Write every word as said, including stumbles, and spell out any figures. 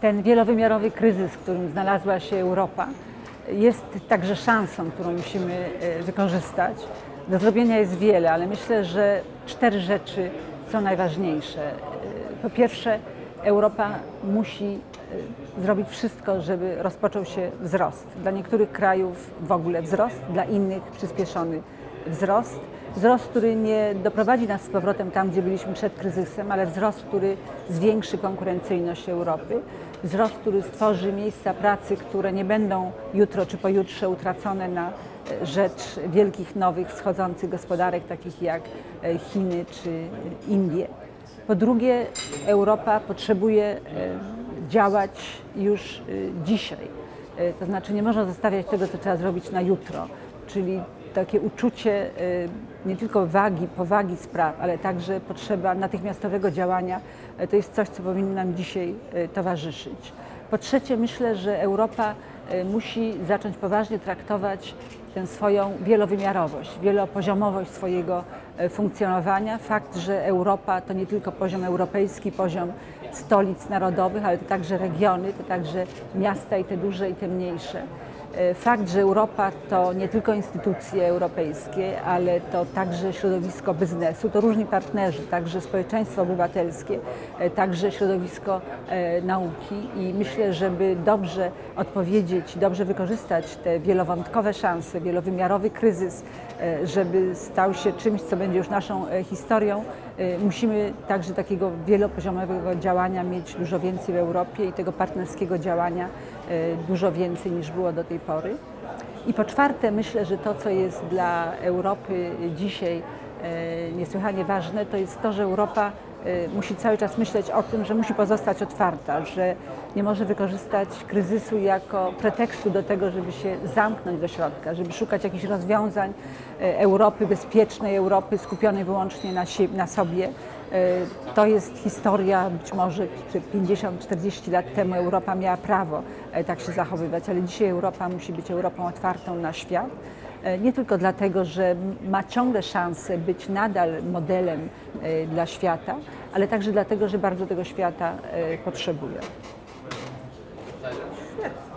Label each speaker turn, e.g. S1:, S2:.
S1: ten wielowymiarowy kryzys, w którym znalazła się Europa, jest także szansą, którą musimy wykorzystać. Do zrobienia jest wiele, ale myślę, że cztery rzeczy są najważniejsze. Po pierwsze, Europa musi zrobić wszystko, żeby rozpoczął się wzrost. Dla niektórych krajów w ogóle wzrost, dla innych przyspieszony wzrost. Wzrost, który nie doprowadzi nas z powrotem tam, gdzie byliśmy przed kryzysem, ale wzrost, który zwiększy konkurencyjność Europy. Wzrost, który stworzy miejsca pracy, które nie będą jutro czy pojutrze utracone na rzecz wielkich, nowych, wschodzących gospodarek, takich jak Chiny czy Indie. Po drugie, Europa potrzebuje działać już dzisiaj. To znaczy nie można zostawiać tego, co trzeba zrobić na jutro, czyli takie uczucie nie tylko wagi, powagi spraw, ale także potrzeba natychmiastowego działania, to jest coś, co powinno nam dzisiaj towarzyszyć. Po trzecie, myślę, że Europa musi zacząć poważnie traktować tę swoją wielowymiarowość, wielopoziomowość swojego funkcjonowania. Fakt, że Europa to nie tylko poziom europejski, poziom stolic narodowych, ale to także regiony, to także miasta i te duże i te mniejsze. Fakt, że Europa to nie tylko instytucje europejskie, ale to także środowisko biznesu, to różni partnerzy, także społeczeństwo obywatelskie, także środowisko nauki i myślę, żeby dobrze odpowiedzieć, dobrze wykorzystać te wielowątkowe szanse, wielowymiarowy kryzys, żeby stał się czymś, co będzie już naszą historią, musimy także takiego wielopoziomowego działania mieć dużo więcej w Europie i tego partnerskiego działania dużo więcej niż było do tej pory. I po czwarte, myślę, że to, co jest dla Europy dzisiaj niesłychanie ważne, to jest to, że Europa musi cały czas myśleć o tym, że musi pozostać otwarta, że nie może wykorzystać kryzysu jako pretekstu do tego, żeby się zamknąć do środka, żeby szukać jakichś rozwiązań Europy, bezpiecznej Europy, skupionej wyłącznie na, sie na sobie. To jest historia, być może pięćdziesiąt czterdzieści lat temu Europa miała prawo tak się zachowywać, ale dzisiaj Europa musi być Europą otwartą na świat. Nie tylko dlatego, że ma ciągle szansę być nadal modelem dla świata, ale także dlatego, że bardzo tego świata potrzebuje.
S2: Świetnie.